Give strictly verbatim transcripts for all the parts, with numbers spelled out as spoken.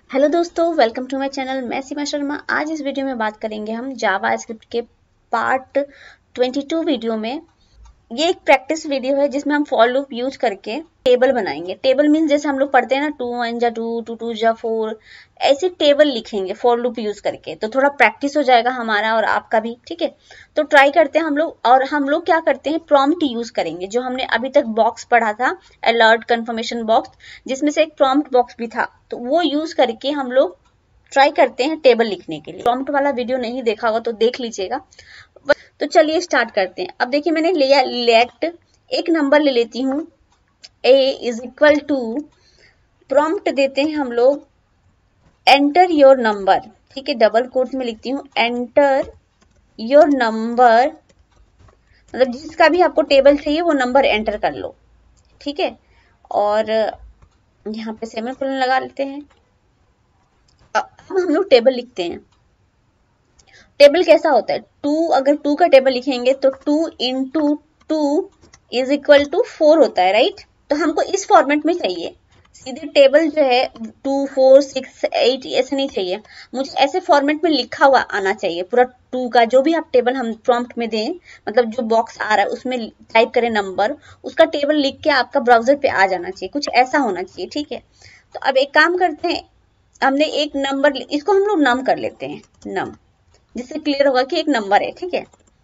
Hello दोस्तों, welcome to my channel. मैं सीमा शर्मा। आज इस वीडियो में बात करेंगे हम जावा स्क्रिप्ट के पार्ट बाईस वीडियो में। ये एक प्रैक्टिस वीडियो है जिसमें हम फॉर लूप यूज करके टेबल बनाएंगे। टेबल मीन्स जैसे हम लोग पढ़ते हैं ना, टू वन जा टू, टू टू जा फोर, ऐसी टेबल लिखेंगे फॉर लूप यूज करके। तो थोड़ा प्रैक्टिस हो जाएगा हमारा और आपका भी, ठीक है। तो ट्राई करते हैं हम लोग। और हम लोग क्या करते हैं, प्रॉम्प्ट यूज करेंगे। जो हमने अभी तक बॉक्स पढ़ा था, अलर्ट कंफर्मेशन बॉक्स, जिसमें से एक प्रॉम्प्ट बॉक्स भी था, तो वो यूज करके हम लोग ट्राई करते हैं टेबल लिखने के लिए। प्रॉम्प्ट वाला वीडियो नहीं देखा होगा तो देख लीजिएगा। तो चलिए स्टार्ट करते हैं। अब देखिए, मैंने लिया लेट, एक नंबर ले लेती हूँ, a is equal to, prompt देते हैं हम लोग एंटर योर नंबर, ठीक है। डबल कोट में लिखती हूँ एंटर योर नंबर, मतलब जिसका भी आपको टेबल चाहिए वो नंबर एंटर कर लो, ठीक है। और यहाँ पे सेमीकोलन लगा लेते हैं। अब हम लोग टेबल लिखते हैं। टेबल कैसा होता है, टू, अगर टू का टेबल लिखेंगे तो two into two is equal to four होता है, राइट। तो हमको इस फॉर्मेट में चाहिए। सीधे टेबल जो है टू फोर सिक्स एट ऐसे नहीं चाहिए, मुझे ऐसे फॉर्मेट में लिखा हुआ आना चाहिए पूरा। टू का जो भी आप टेबल हम प्रॉम्प्ट में दें, मतलब जो बॉक्स आ रहा है उसमें टाइप करें नंबर, उसका टेबल लिख के आपका ब्राउजर पे आ जाना चाहिए, कुछ ऐसा होना चाहिए, ठीक है। तो अब एक काम करते हैं, हमने एक नंबर, इसको हम लोग नम कर लेते हैं, नम, जिससे क्लियर होगा कि एक नंबर है, ठीक है।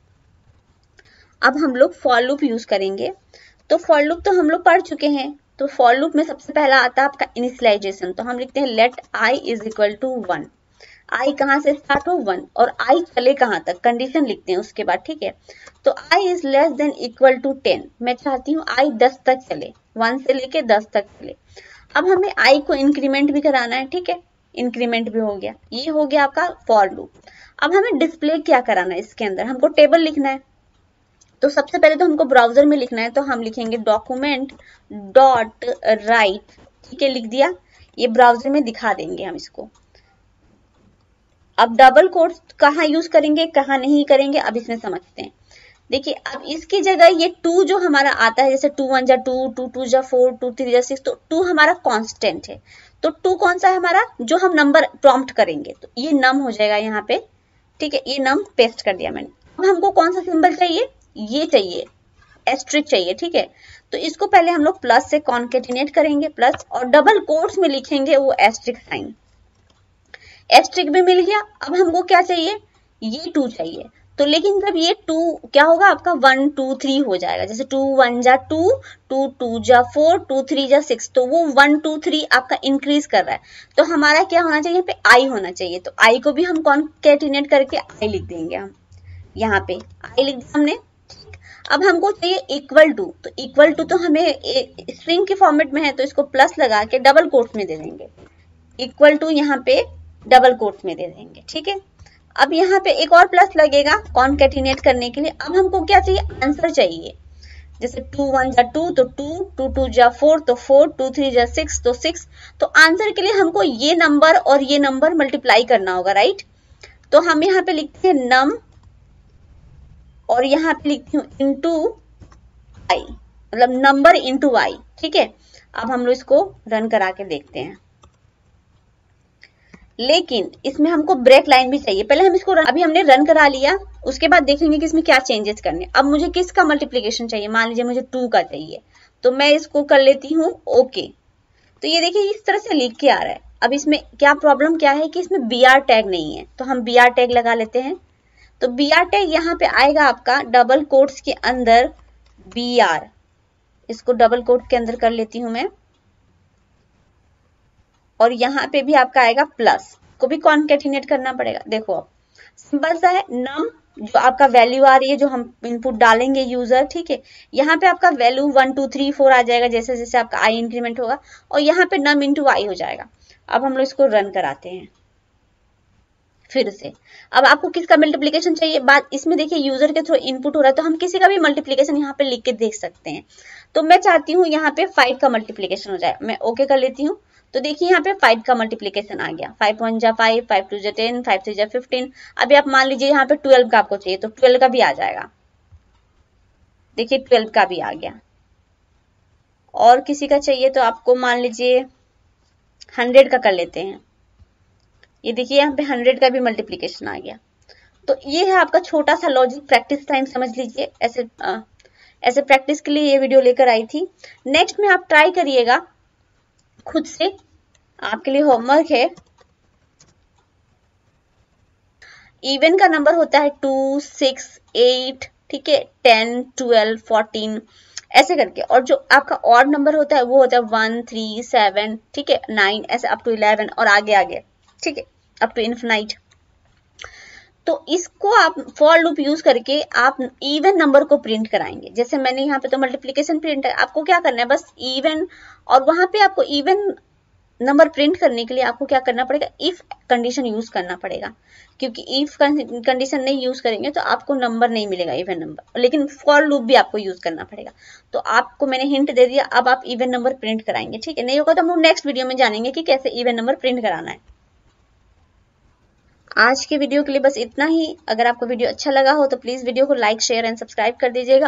अब हम लोग फॉर लूप यूज करेंगे। तो फॉर लूप तो हम लोग पढ़ चुके हैं। तो फॉर लूप में सबसे पहला आता है आपका इनिशियलाइजेशन। तो हम लिखते हैं let i is equal to one. I कहां से स्टार्ट हो, वन, और आई चले कहां तक, कंडीशन लिखते हैं उसके बाद, ठीक है। तो i is less than equal to ten. मैं चाहती हूँ आई दस तक चले, वन से लेके दस तक चले। अब हमें आई को इंक्रीमेंट भी कराना है, ठीक है। इंक्रीमेंट भी हो गया, ये हो गया आपका फॉर लूप। अब हमें डिस्प्ले क्या कराना है, इसके अंदर हमको टेबल लिखना है। तो सबसे पहले तो हमको ब्राउजर में लिखना है, तो हम लिखेंगे डॉक्यूमेंट डॉट राइट, ठीक है, लिख दिया। ये ब्राउजर में दिखा देंगे हम इसको। अब डबल कोट्स कहाँ यूज करेंगे कहाँ नहीं करेंगे, अब इसमें समझते हैं। देखिए, अब इसकी जगह ये टू जो हमारा आता है, जैसे टू वन जा टू, टू टू जा फोर, टू थ्री जा सिक्स, तो टू हमारा कांस्टेंट है। तो टू कौन सा है हमारा, जो हम नंबर प्रॉम्प्ट करेंगे, तो ये नम हो जाएगा यहाँ पे, ठीक है। ये नम पेस्ट कर दिया मैंने। अब हमको कौन सा सिंबल चाहिए, ये चाहिए, एस्ट्रिक चाहिए, ठीक है। तो इसको पहले हम लोग प्लस से कॉन्केटिनेट करेंगे, प्लस, और डबल कोट्स में लिखेंगे वो एस्ट्रिक साइन। एस्ट्रिक भी मिल गया। अब हमको क्या चाहिए, ये टू चाहिए। तो लेकिन जब ये टू क्या होगा आपका, वन टू थ्री हो जाएगा। जैसे टू वन जा टू, टू टू जा फोर, टू थ्री जा सिक्स, तो वो वन टू थ्री आपका इंक्रीज कर रहा है। तो हमारा क्या होना चाहिए, यहाँ पे आई होना चाहिए। तो आई को भी हम कॉन्केटिनेट करके आई लिख देंगे। हम यहाँ पे आई लिख दिया हमने। अब हमको चाहिए इक्वल टू। तो इक्वल टू तो हमें स्ट्रिंग के फॉर्मेट में है, तो इसको प्लस लगा के डबल कोट्स में दे देंगे। इक्वल टू यहाँ पे डबल कोट्स में दे देंगे, ठीक है। अब यहाँ पे एक और प्लस लगेगा कॉन्केटिनेट करने के लिए। अब हमको क्या चाहिए, आंसर चाहिए। जैसे टू वन जा टू, तो टू, टू टू जा फोर, तो फोर, टू थ्री जा सिक्स, तो सिक्स। तो आंसर के लिए हमको ये नंबर और ये नंबर मल्टीप्लाई करना होगा, राइट। तो हम यहाँ पे लिखते हैं नम, और यहाँ पे लिखती हूँ इंटू आई, मतलब नंबर इंटू आई, ठीक है। अब हम लोग इसको रन करा के देखते हैं। लेकिन इसमें हमको ब्रेक लाइन भी चाहिए। पहले हम इसको रन, अभी हमने रन करा लिया, उसके बाद देखेंगे कि इसमें क्या चेंजेस करने। अब मुझे किसका मल्टीप्लिकेशन चाहिए, मान लीजिए मुझे टू का चाहिए, तो मैं इसको कर लेती हूँ ओके। तो ये देखिए इस तरह से लिख के आ रहा है। अब इसमें क्या प्रॉब्लम क्या है कि इसमें बी आर टैग नहीं है, तो हम बी आर टैग लगा लेते हैं। तो बी आर टैग यहाँ पे आएगा आपका डबल कोट्स के अंदर बी आर, इसको डबल कोट के अंदर कर लेती हूं मैं। और यहाँ पे भी आपका आएगा प्लस, को भी कॉन्केटिनेट करना पड़ेगा। देखो अब सिंपल सा है, नम जो आपका वैल्यू आ रही है, जो हम इनपुट डालेंगे यूजर, ठीक है। यहाँ पे आपका value one two three four आ जाएगा, जैसे जैसे आपका आई इंक्रीमेंट होगा, और यहाँ पे नम इंटू आई हो जाएगा। अब हम लोग इसको रन कराते हैं फिर से। अब आपको किसका मल्टीप्लिकेशन चाहिए, बात इसमें देखिए यूजर के थ्रू इनपुट हो रहा है, तो हम किसी का भी मल्टीप्लिकेशन यहाँ पे लिख के देख सकते हैं। तो मैं चाहती हूँ यहाँ पे फाइव का मल्टीप्लिकेशन हो जाए, मैं ओके कर लेती हूँ। तो देखिए यहाँ पे फाइव का मल्टीप्लिकेशन आ गया, फाइव वन जा फाइव, फाइव टू जा टेन, फाइव थ्री जा फिफ्टीन। अभी आप मान लीजिए यहाँ पे ट्वेल्व का आपको चाहिए, तो ट्वेल्व का भी आ जाएगा। देखिए ट्वेल्व का भी आ गया। और किसी का चाहिए तो आपको मान लीजिए हंड्रेड का कर लेते हैं, ये देखिए यहाँ पे हंड्रेड का भी मल्टीप्लीकेशन आ गया। तो ये है आपका छोटा सा लॉजिक, प्रैक्टिस टाइम समझ लीजिए। ऐसे आ, ऐसे प्रैक्टिस के लिए ये वीडियो लेकर आई थी। नेक्स्ट में आप ट्राई करिएगा खुद से, आपके लिए होमवर्क है। इवन का नंबर होता है टू, सिक्स, एट, ठीक है, टेन, ट्वेल्व, फोर्टीन, ऐसे करके। और जो आपका ऑड नंबर होता है वो होता है वन, थ्री, सेवन, ठीक है, नाइन, ऐसे अप टू इलेवन और आगे आगे, ठीक है, अप टू इन्फिनाइट। तो इसको आप फॉर लूप यूज करके आप इवन नंबर को प्रिंट कराएंगे। जैसे मैंने यहाँ पे तो मल्टीप्लिकेशन प्रिंट है, आपको क्या करना है, बस इवन, और वहां पे आपको इवन नंबर प्रिंट करने के लिए आपको क्या करना पड़ेगा, इफ कंडीशन यूज करना पड़ेगा। क्योंकि इफ कंडीशन नहीं यूज करेंगे तो आपको नंबर नहीं मिलेगा, इवन नंबर। लेकिन फॉर लूप भी आपको यूज करना पड़ेगा। तो आपको मैंने हिंट दे दिया, अब आप इवन नंबर प्रिंट कराएंगे, ठीक है। नहीं होगा तो हम लोग नेक्स्ट वीडियो में जानेंगे कि कैसे इवन नंबर प्रिंट कराना है। आज के वीडियो के लिए बस इतना ही। अगर आपको वीडियो अच्छा लगा हो तो प्लीज वीडियो को लाइक, शेयर एंड सब्सक्राइब कर दीजिएगा।